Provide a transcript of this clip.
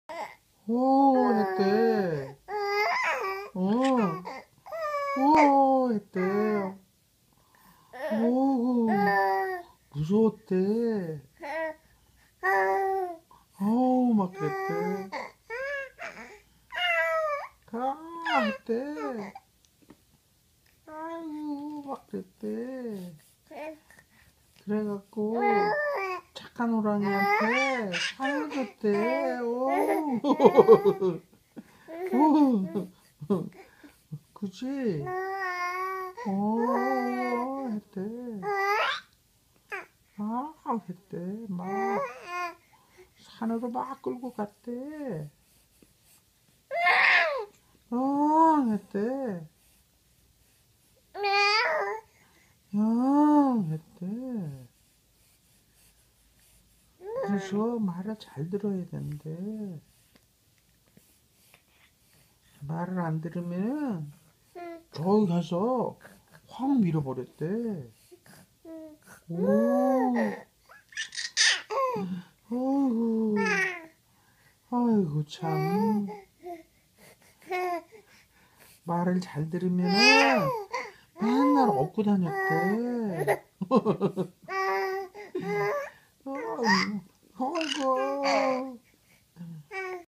오, 했대. 어, 오, 했대. 오, 무서웠대. 어우, 막 그랬대. 아, 했대. 아이고, 막 그랬대. 그래갖고, 착한 호랑이한테 상을 줬대. 오, 오, 그치? 오, 했대. 아, 했대. 막, 산으로 막 끌고 갔대. 했대. 했대. 그래서 말을 잘 들어야 된대. 말을 안 들으면 저기 가서 확 밀어버렸대. 오, 어이구, 아이고 참. 말을 잘 들으면은 맨날 업고 다녔대. 어이구, 어이구.